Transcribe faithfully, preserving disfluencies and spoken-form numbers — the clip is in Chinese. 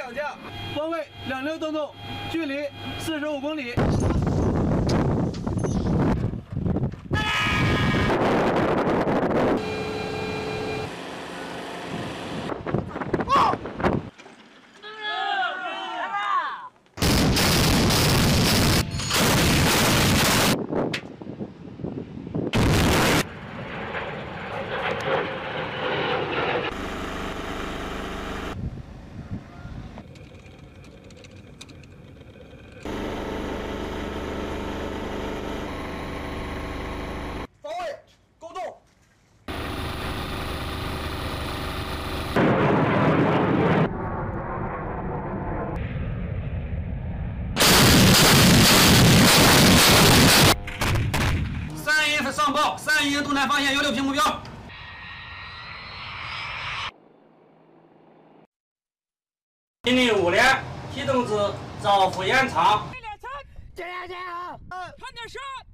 两架，方位两六东东，距离四十五公里。 上报，三营东南方向有六平目标。命令五连启动至赵府延长。 这两天啊，看点射。